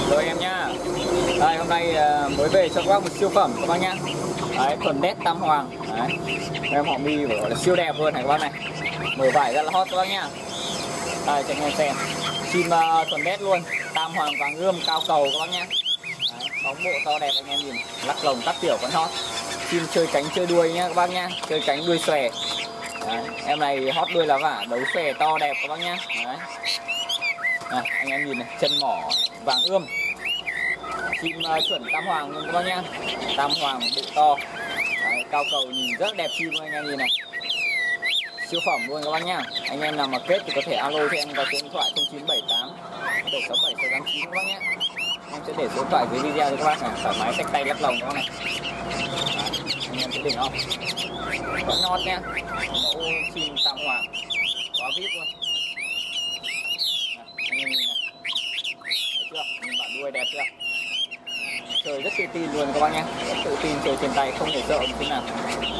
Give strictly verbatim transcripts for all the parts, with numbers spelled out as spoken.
Rồi em nhá. Đây hôm nay mới về cho các bác một siêu phẩm các bác nhá. Đấy, thuần đét tam hoàng. Đấy. Em họ mi gọi là siêu đẹp luôn này các bác này. Mở vải ra là hot các bác nhá. Đây cho anh em xem. Chim uh, thuần đét luôn, tam hoàng vàng ươm cao cầu các bác nhá. Đấy, bóng bộ to đẹp anh em nhìn. Lắc lồng tắt tiểu con hot. Chim chơi cánh chơi đuôi nhá các bác nhá, chơi cánh đuôi xòe. Đấy, em này hot đuôi lá vả, đấu xòe to đẹp các bác nhá. Đấy. Này, anh em nhìn này, chân mỏ vàng ươm. Chim uh, chuẩn tam hoàng luôn các bác nhá. Tam hoàng bụng to. Đấy, cao cầu nhìn rất đẹp chim anh em nhìn này. Siêu phẩm luôn các bác nhá. Anh em nào mà kết thì có thể alo cho em vào số điện thoại không chín bảy tám bảy sáu bảy sáu tám chín các bác nhá. Em sẽ để số điện thoại dưới video cho các bác này, thoải mái xách tay lắp lồng các bác này. Đấy, anh em thấy đỉnh không? Vẫn hot nhá. Mẫu chim tam hoàng quá vip luôn. Này, anh em nhìn này. Thấy chưa? Nhìn bạn đuôi đẹp chưa? Chơi rất tự tin luôn các bác nhé, rất tự tin chơi trên tay không thể sợ một chút nào.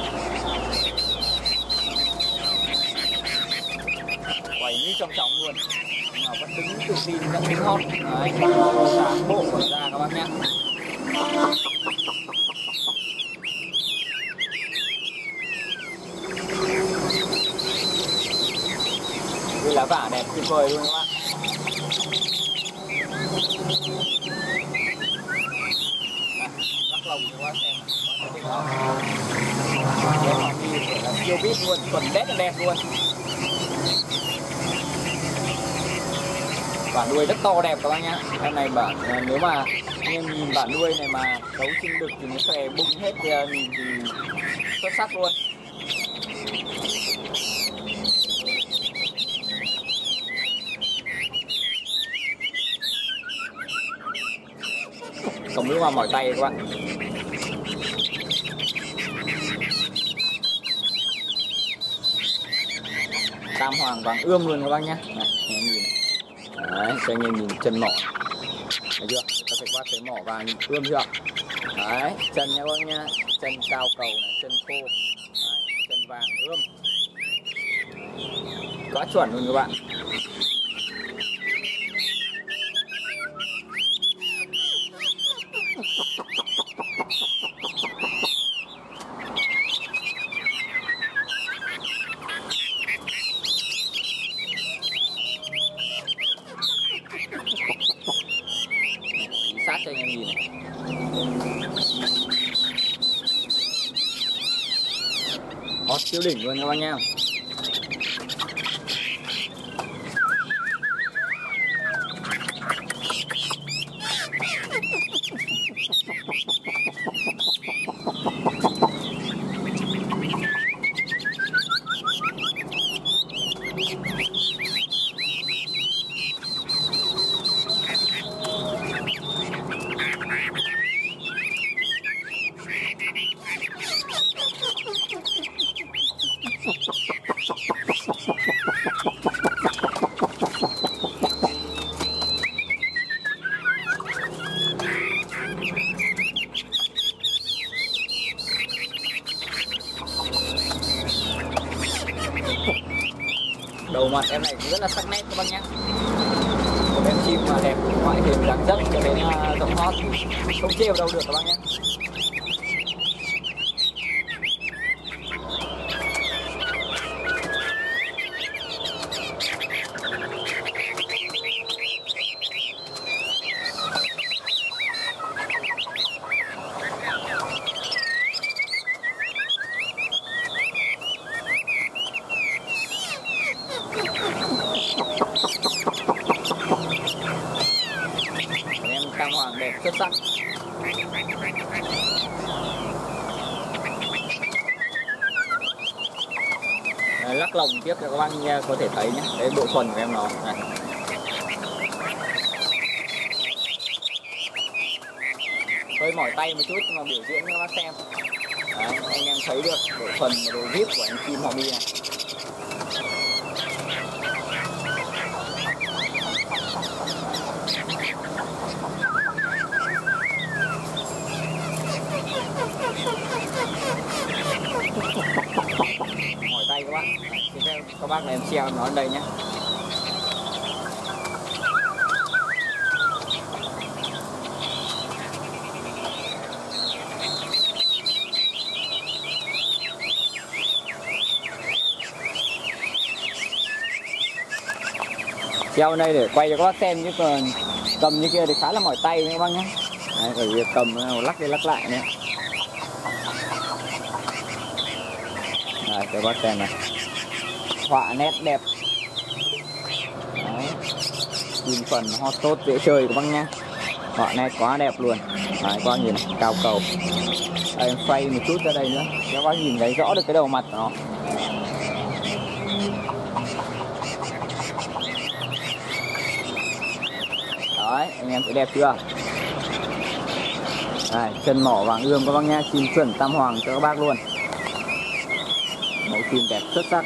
Quay như trong chóng luôn mà vẫn đứng tự tin, vẫn đứng hot. Đấy, sáng bộ còn ra các bác nhé. Đuôi lá vả đẹp tuyệt vời luôn các bác. Lồng cho các bác xem, các bác không? Đây họ đi là siêu vip luôn, thuần đét là đẹp luôn. Bản đuôi rất to đẹp các bác nhá. Em này bản nếu mà anh em nhìn bản đuôi này mà đấu chim đực thì nó xòe bung hết thì nhìn thì xuất sắc luôn. Cầm nước vào mỏi tay các bạn. Tam hoàng vàng ươm luôn các bác nhé. Này, anh em nhìn này. Đấy, cho anh em nhìn chân mỏ. Thấy chưa? Các bác thấy mỏ vàng nhìn ươm chưa? Đấy, chân nha các bác nhá. Chân cao cầu này, chân khô. Đấy, chân vàng ươm. Quá chuẩn luôn các bạn. Sát cho anh em nhìn này. Hot siêu đỉnh luôn các bác nha. Đầu mặt em này cũng rất là sắc nét các bác nhé. Một em chim mà đẹp ngoại hình dáng dấp cho đến uh, giọng hot không chê vào đâu được các bác nhé. Em tam hoàng đẹp xuất sắc. Đấy, lắc lồng tiếp cho các bác nghe có thể thấy nhé, cái độ thuần của em nó này. Hơi mỏi tay một chút nhưng mà biểu diễn cho các bác xem. Đấy, anh em thấy được độ thuần và độ vip của anh chim họ mi này. Mỏi tay các bác. Thì các bác là em treo nó ở đây nhé. treo đây để quay cho các bác xem, chứ còn cầm như kia thì khá là mỏi tay các bác nhé. Đấy, bởi vì cầm nó lắc đi lắc lại nữa. Đây, cho các bác xem này, họa nét đẹp. Đấy, chim phần hot tốt dễ chơi các bác nhé, họa nét quá đẹp luôn. Đấy, các bác nhìn này, cao cầu. Đây, em xoay một chút ra đây nữa các bác nhìn thấy rõ được cái đầu mặt của nó. Đấy, anh em thấy đẹp chưa? Đây, chân mỏ vàng ươm các bác nhá, chim chuẩn tam hoàng cho các bác luôn. Mẫu chim đẹp xuất sắc.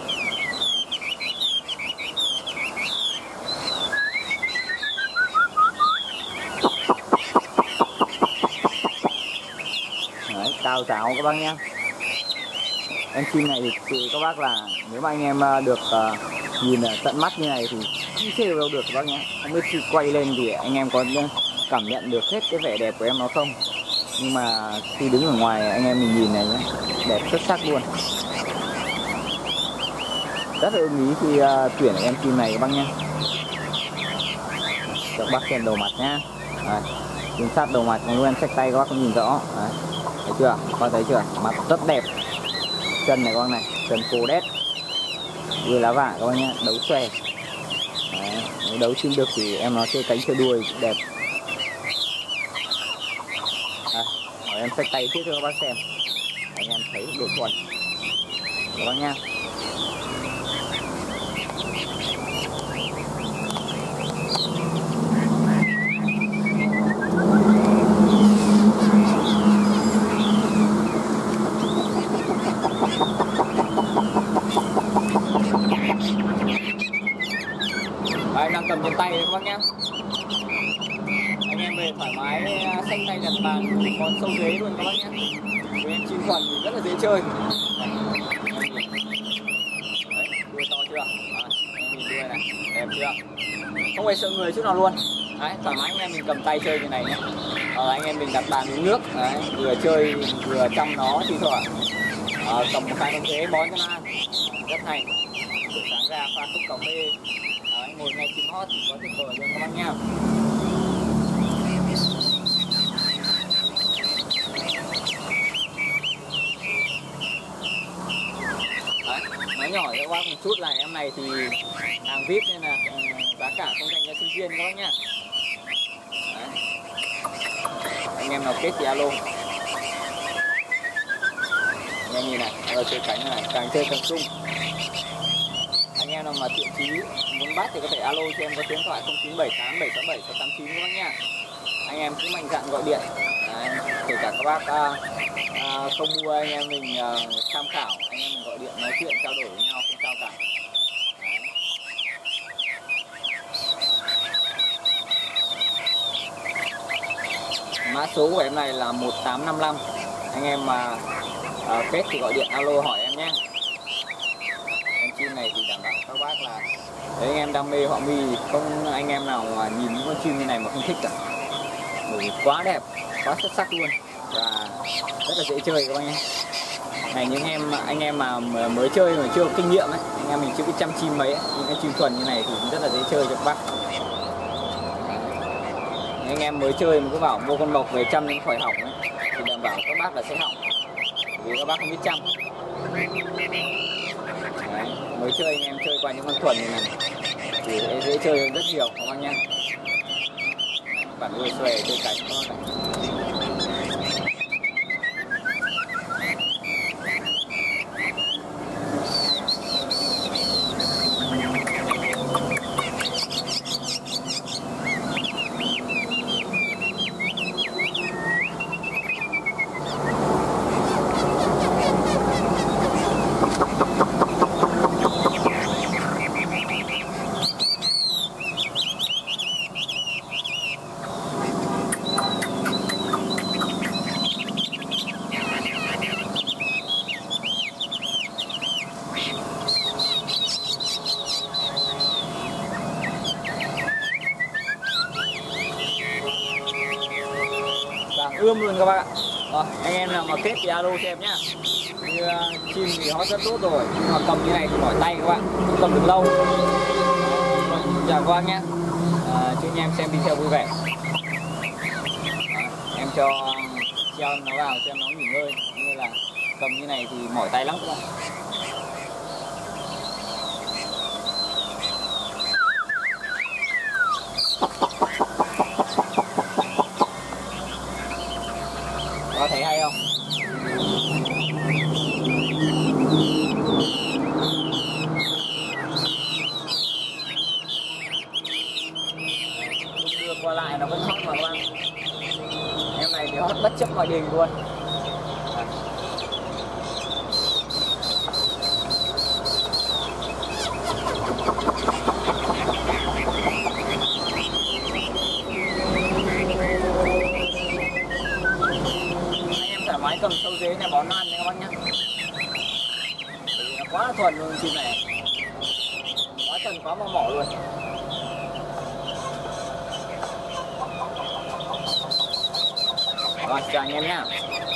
Đấy, cao giáo các bác nhá. Em chim này thì các bác là nếu mà anh em được uh, nhìn tận mắt như này thì không chơi đâu được các bác nhé. Không biết khi quay lên thì anh em có cảm nhận được hết cái vẻ đẹp của em nó không, nhưng mà khi đứng ở ngoài anh em mình nhìn này nhé, đẹp xuất sắc luôn. Rất là ưng ý khi uh, tuyển em chim này các bác nhé. Cho các bác xem đầu mặt nhá. Đấy, chính sát đầu mặt luôn, em xách tay các bác không nhìn rõ. Đấy, thấy chưa? Các bác thấy chưa? Mặt rất đẹp. Chân này các bác này, chân cô đét, đuôi lá vả các bác nhé, đấu xòe. Đấy, nếu đấu chim được thì em nó chơi cánh chơi đuôi đẹp. À, em xách tay trước cho các bác xem, anh em thấy độ thuần các bác nha. Đấy, đang cầm trên tay các bác nhé. Anh em về thoải mái xách tay đặt bàn còn sâu ghế luôn các bác nhé. Với em chim thuần thì rất là dễ chơi. Đấy, đuôi to chưa? Đấy, em nhìn đuôi này, đẹp chưa? Không hề sợ người chút nào luôn. Đấy, thoải mái anh em mình cầm tay chơi như này nhé. Ờ, anh em mình đặt bàn uống nước, đấy, vừa chơi vừa chăm nó thì thoảng ờ, cầm một hai con ghế bón cho nó ăn, rất hay. Buổi sáng ra pha cốc cà phê, đấy, ngồi nghe chim hót thì có tuyệt vời luôn các bác nha. Đấy, nói nhỏ cho các bác một chút là em này thì hàng vê i pê nên là giá cả không dành cho sinh viên các bác nha. Đấy, anh em nào kết thì alo. Anh em nhìn này, ở chơi cánh này, càng chơi càng sung. Anh em nào mà thiện chí muốn bắt thì có thể alo cho em có số điện thoại không chín bảy tám bảy sáu bảy sáu tám chín các bác nha. Anh em cứ mạnh dạn gọi điện. Đấy, kể cả các bác à, à, không mua, anh em mình à, tham khảo, anh em mình gọi điện nói chuyện trao đổi với nhau không sao cả. Đấy. Mã số của em này là một tám năm năm. Anh em mà à, kết thì gọi điện alo hỏi em nhé. Em chim này thì đảm bảo các bác là đấy, anh em đam mê họa mi, không anh em nào mà nhìn những con chim như này mà không thích cả, bởi vì quá đẹp, quá xuất sắc luôn và rất là dễ chơi các bác nhé. Này, những em anh em mà mới chơi mà chưa có kinh nghiệm ấy, anh em mình chưa biết chăm chim mấy ấy, những cái chim thuần như này thì cũng rất là dễ chơi cho các bác. Anh em mới chơi mà cứ bảo mua con mộc về chăm đến khỏi hỏng ấy, thì đảm bảo các bác là sẽ hỏng, vì các bác không biết chăm. Đấy, mới chơi anh em chơi qua những con thuần như này thì sẽ dễ chơi hơn rất nhiều các bác nhé. Bản đuôi xòe chơi cánh con này. Ươm luôn các bác ạ. Rồi, anh em nào mà kết thì alo cho em nhá. Như uh, chim thì hót rất tốt rồi, nhưng mà cầm như này thì mỏi tay các bạn, không cầm được lâu. chào các bác nhé. À, chúc anh em xem video vui vẻ. À, em cho treo nó vào cho nó nghỉ ngơi, như là cầm như này thì mỏi tay lắm các bạn. Có thấy hay không? Đưa qua lại nó vẫn hot mà các bạn. Em này thì hot bất chấp mọi đình luôn. À. Thoải mái cầm sâu dế này bón ăn nha các bác nhá. Nó quá thuần luôn chim này, quá thuần quá mò mỏ luôn. Rồi chào anh em nhá.